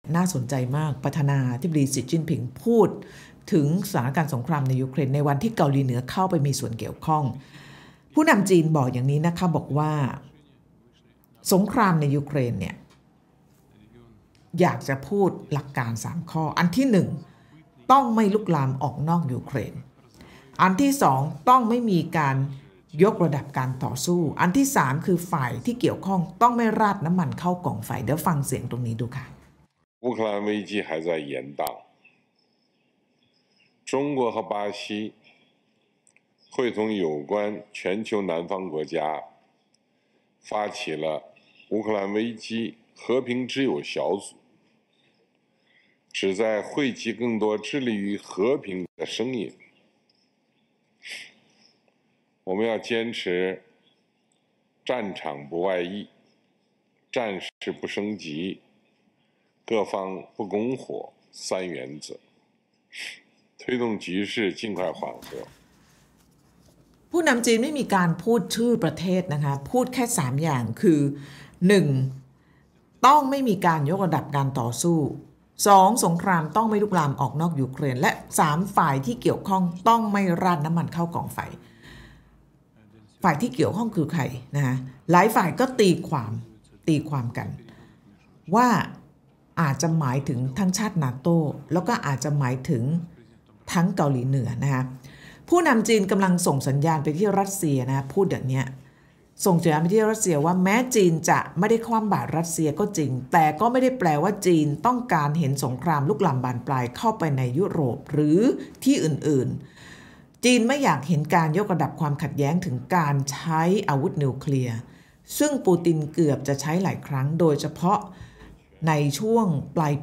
น่าสนใจมากประธานาธิบดีสีจิ้นผิงพูดถึงสถานการณ์สงครามในยูเครนในวันที่เกาหลีเหนือเข้าไปมีส่วนเกี่ยวข้องผู้นำจีนบอกอย่างนี้นะคะบอกว่าสงครามในยูเครนเนี่ยอยากจะพูดหลักการ3ข้ออันที่1ต้องไม่ลุกลามออกนอกยูเครนอันที่2ต้องไม่มีการยกระดับการต่อสู้อันที่3คือฝ่ายที่เกี่ยวข้องต้องไม่ราดน้ำมันเข้ากล่องไฟเดี๋ยวฟังเสียงตรงนี้ดูค่ะ乌克兰危机还在延宕，中国和巴西会同有关全球南方国家发起了乌克兰危机和平之友小组，旨在汇集更多致力于和平的声音。我们要坚持战场不外溢，战事不升级，各方不拱火3原则，推动局势尽快缓和。 ผู้นำจีนไม่มีการพูดชื่อประเทศนะคะพูดแค่3อย่างคือ 1. ต้องไม่มีการยกระดับการต่อสู้ 2. สงครามต้องไม่ลุกลามออกนอกยูเครนและ 3. ฝ่ายที่เกี่ยวข้องต้องไม่ราดน้ำมันเข้ากองไฟฝ่ายที่เกี่ยวข้องคือใครนะคะหลายฝ่ายก็ตีความกันว่าอาจจะหมายถึงทั้งชาตินาโต้แล้วก็อาจจะหมายถึงทั้งเกาหลีเหนือนะคะผู้นำจีนกำลังส่งสัญญาณไปที่รัสเซียนะพูดอย่างนี้ส่งสัญญาณไปที่รัสเซียว่าแม้จีนจะไม่ได้คว่ำบาตรรัสเซียก็จริงแต่ก็ไม่ได้แปลว่าจีนต้องการเห็นสงครามลุกลามบานปลายเข้าไปในยุโรปหรือที่อื่นๆจีนไม่อยากเห็นการยกระดับความขัดแย้งถึงการใช้อาวุธนิวเคลียร์ซึ่งปูตินเกือบจะใช้หลายครั้งโดยเฉพาะในช่วงปลายปี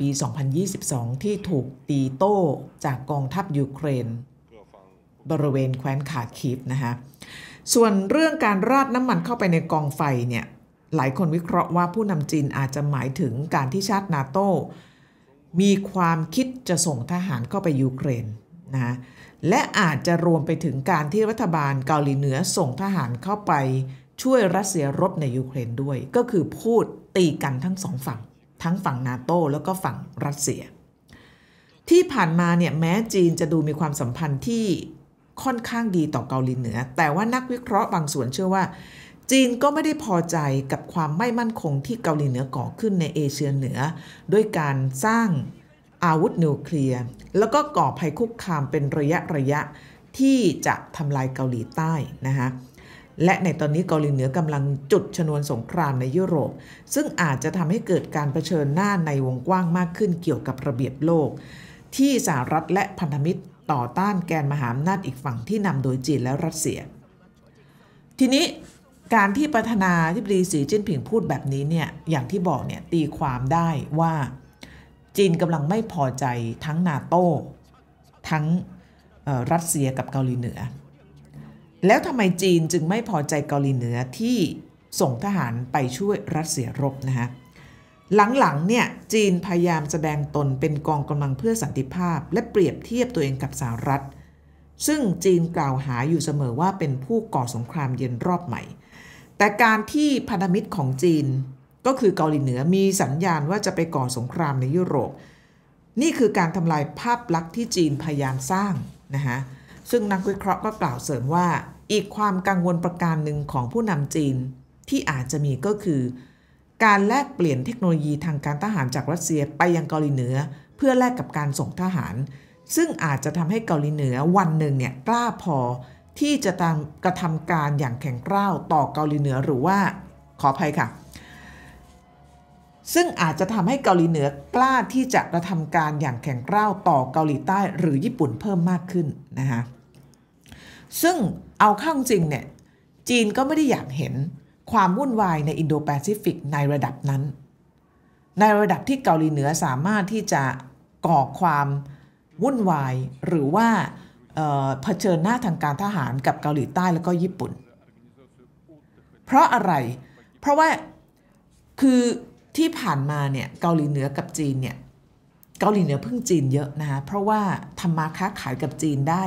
2022 ที่ถูกตีโต้จากกองทัพยูเครนบริเวณแคว้นคาคีฟนะคะส่วนเรื่องการราดน้ำมันเข้าไปในกองไฟเนี่ยหลายคนวิเคราะห์ว่าผู้นำจีนอาจจะหมายถึงการที่ชาตินาโต้มีความคิดจะส่งทหารเข้าไปยูเครนนะและอาจจะรวมไปถึงการที่รัฐบาลเกาหลีเหนือส่งทหารเข้าไปช่วยรัสเซียรบในยูเครนด้วยก็คือพูดตีกันทั้งสองฝั่งทั้งฝั่งนาโต้แล้วก็ฝั่งรัสเซียที่ผ่านมาเนี่ยแม้จีนจะดูมีความสัมพันธ์ที่ค่อนข้างดีต่อเกาหลีเหนือแต่ว่านักวิเคราะห์บางส่วนเชื่อว่าจีนก็ไม่ได้พอใจกับความไม่มั่นคงที่เกาหลีเหนือก่อขึ้นในเอเชียเหนือด้วยการสร้างอาวุธนิวเคลียร์แล้วก็ก่อภัยคุกคามเป็นระยะที่จะทำลายเกาหลีใต้นะคะและในตอนนี้เกาหลีเหนือกำลังจุดชนวนสงครามในยุโรปซึ่งอาจจะทำให้เกิดการเผชิญหน้าในวงกว้างมากขึ้นเกี่ยวกับระเบียบโลกที่สหรัฐและพันธมิตรต่อต้านแกนมหาอำนาจอีกฝั่งที่นำโดยจีนและรัสเซียทีนี้การที่ประธานาธิบดีสีจิ้นผิงพูดแบบนี้เนี่ยอย่างที่บอกเนี่ยตีความได้ว่าจีนกำลังไม่พอใจทั้งนาโต้ทั้งรัสเซียกับเกาหลีเหนือแล้วทำไมจีนจึงไม่พอใจเกาหลีเหนือที่ส่งทหารไปช่วยรัสเซียรบนะคะหลังๆเนี่ยจีนพยายามแสดงตนเป็นกองกำลังเพื่อสันติภาพและเปรียบเทียบตัวเองกับสหรัฐซึ่งจีนกล่าวหาอยู่เสมอว่าเป็นผู้ก่อสงครามเย็นรอบใหม่แต่การที่พันธมิตรของจีนก็คือเกาหลีเหนือมีสัญญาณว่าจะไปก่อสงครามในยุโรปนี่คือการทำลายภาพลักษณ์ที่จีนพยายามสร้างนะคะซึ่งนักวิเคราะห์ก็กล่าวเสริมว่าอีกความกังวลประการหนึ่งของผู้นำจีนที่อาจจะมีก็คือการแลกเปลี่ยนเทคโนโลยีทางการทหารจากรัสเซียไปยังเกาหลีเหนือเพื่อแลกกับการส่งทหารซึ่งอาจจะทำให้เกาหลีเหนือวันหนึ่งเนี่ยกล้าพอที่จะกระทำการอย่างแข็งกร้าวต่อเกาหลีเหนือหรือว่าขออภัยค่ะซึ่งอาจจะทำให้เกาหลีเหนือกล้าที่จะกระทำการอย่างแข็งกร้าวต่อเกาหลีใต้หรือญี่ปุ่นเพิ่มมากขึ้นนะคะซึ่งเอาเข้าจริงเนี่ยจีนก็ไม่ได้อยากเห็นความวุ่นวายในอินโดแปซิฟิกในระดับนั้นในระดับที่เกาหลีเหนือสามารถที่จะก่อความวุ่นวายหรือว่าเผชิญหน้าทางการทหารกับเกาหลีใต้แล้วก็ญี่ปุ่นเพราะอะไรเพราะว่าคือที่ผ่านมาเนี่ยเกาหลีเหนือกับจีนเนี่ยเกาหลีเหนือพึ่งจีนเยอะนะคะเพราะว่าทำมาค้าขายกับจีนได้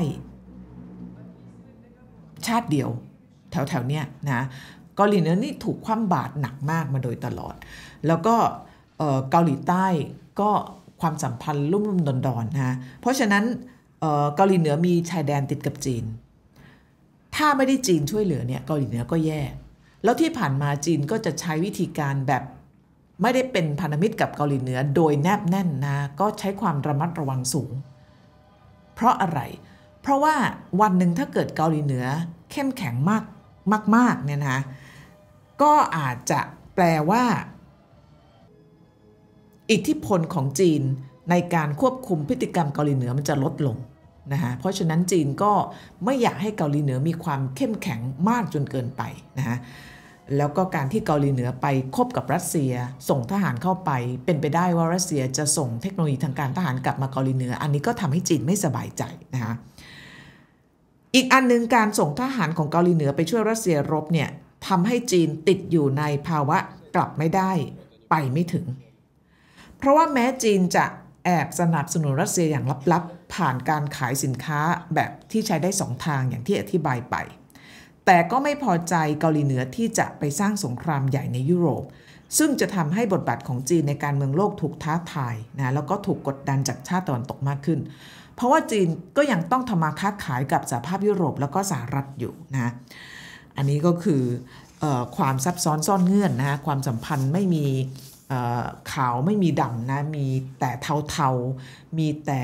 ชาติเดียวแถวๆเนี้ยนะเกาหลีเหนือนี่ถูกคว่ำบาตรหนักมากมาโดยตลอดแล้วก็เกาหลีใต้ก็ความสัมพันธ์ลุ่มๆดอนๆนะเพราะฉะนั้นเกาหลีเหนือมีชายแดนติดกับจีนถ้าไม่ได้จีนช่วยเหลือเนี่ยเกาหลีเหนือก็แย่แล้วที่ผ่านมาจีนก็จะใช้วิธีการแบบไม่ได้เป็นพันธมิตรกับเกาหลีเหนือโดยแนบแน่นนะก็ใช้ความระมัดระวังสูงเพราะอะไรเพราะว่าวันหนึ่งถ้าเกิดเกาหลีเหนือเข้มแข็งมากเนี่ยนะก็อาจจะแปลว่าอิทธิพลของจีนในการควบคุมพฤติกรรมเกาหลีเหนือมันจะลดลงนะเพราะฉะนั้นจีนก็ไม่อยากให้เกาหลีเหนือมีความเข้มแข็งมากจนเกินไปนะแล้วก็การที่เกาหลีเหนือไปคบกับรัสเซียส่งทหารเข้าไปเป็นไปได้ว่ารัสเซียจะส่งเทคโนโลยีทางการทหารกลับมาเกาหลีเหนืออันนี้ก็ทำให้จีนไม่สบายใจนะคะอีกอันนึงการส่งทหารของเกาหลีเหนือไปช่วยรัสเซียรบเนี่ยทำให้จีนติดอยู่ในภาวะกลับไม่ได้ไปไม่ถึงเพราะว่าแม้จีนจะแอบสนับสนุนรัสเซียอย่างลับๆผ่านการขายสินค้าแบบที่ใช้ได้2ทางอย่างที่อธิบายไปแต่ก็ไม่พอใจเกาหลีเหนือที่จะไปสร้างสงครามใหญ่ในยุโรปซึ่งจะทำให้บทบาทของจีนในการเมืองโลกถูกท้าทายนะแล้วก็ถูกกดดันจากชาติตะวันตกมากขึ้นเพราะว่าจีนก็ยังต้องทำมาค้าขายกับสหภาพยุโรปแล้วก็สหรัฐอยู่นะอันนี้ก็คือความซับซ้อนซ่อนเงื่อนนะความสัมพันธ์ไม่มีขาวไม่มีดำนะมีแต่เทาๆมีแต่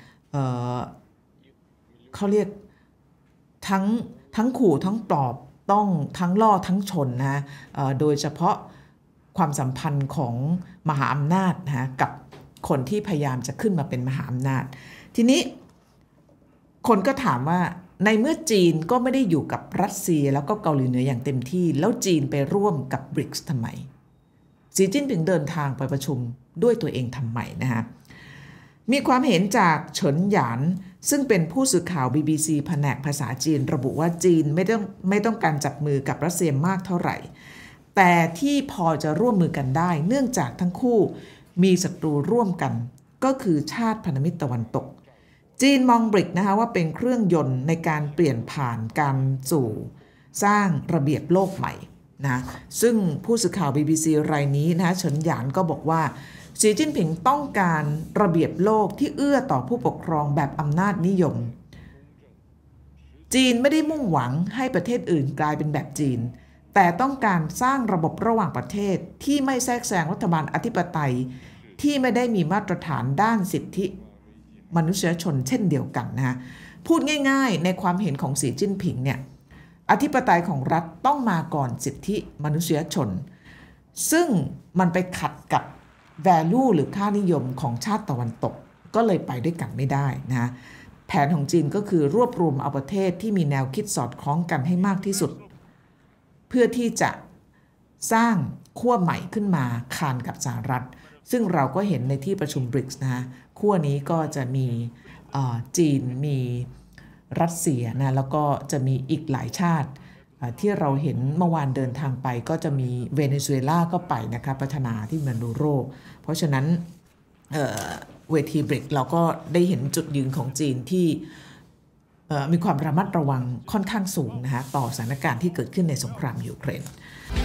เขาเรียกทั้งขู่ทั้งปลอบต้องทั้งล่อทั้งชนนะโดยเฉพาะความสัมพันธ์ของมหาอำนาจนะกับคนที่พยายามจะขึ้นมาเป็นมหาอำนาจทีนี้คนก็ถามว่าในเมื่อจีนก็ไม่ได้อยู่กับรัสเซียแล้วก็เกาหลีเหนืออย่างเต็มที่แล้วจีนไปร่วมกับ BRICS ทำไมสีจิ้นผิงเดินทางไปประชุมด้วยตัวเองทำไมนะฮะมีความเห็นจากเฉินหยานซึ่งเป็นผู้สื่อข่าว BBC แผนกภาษาจีนระบุว่าจีนไม่ต้องการจับมือกับรัสเซียมากเท่าไหร่แต่ที่พอจะร่วมมือกันได้เนื่องจากทั้งคู่มีศัตรูร่วมกันก็คือชาติพันธมิตรตะวันตกจีนมองBRICSนะคะว่าเป็นเครื่องยนต์ในการเปลี่ยนผ่านการสู่สร้างระเบียบโลกใหม่นะซึ่งผู้สื่อข่าว BBC รายนี้นะเฉินหยานก็บอกว่าสีจิ้นผิงต้องการระเบียบโลกที่เอื้อต่อผู้ปกครองแบบอำนาจนิยมจีนไม่ได้มุ่งหวังให้ประเทศอื่นกลายเป็นแบบจีนแต่ต้องการสร้างระบบระหว่างประเทศที่ไม่แทรกแซงรัฐบาลอธิปไตยที่ไม่ได้มีมาตรฐานด้านสิทธิมนุษยชนเช่นเดียวกันนะพูดง่ายๆในความเห็นของสีจิ้นผิงเนี่ยอธิปไตยของรัฐต้องมาก่อนสิทธิมนุษยชนซึ่งมันไปขัดกับ value หรือค่านิยมของชาติตะวันตกก็เลยไปด้วยกันไม่ได้นะแผนของจีนก็คือรวบรวมเอาประเทศที่มีแนวคิดสอดคล้องกันให้มากที่สุดเพื่อที่จะสร้างขั้วใหม่ขึ้นมาคานกับสหรัฐซึ่งเราก็เห็นในที่ประชุม BRICS นะขั้วนี้ก็จะมีจีนมีรัสเซียนะแล้วก็จะมีอีกหลายชาติที่เราเห็นเมื่อวานเดินทางไปก็จะมีเวเนซุเอลาก็ไปนะคะพัฒนาที่มาดูโรเพราะฉะนั้นเวทีBRICSเราก็ได้เห็นจุดยืนของจีนที่มีความระมัดระวังค่อนข้างสูงนะคะต่อสถานการณ์ที่เกิดขึ้นในสงครามยูเครน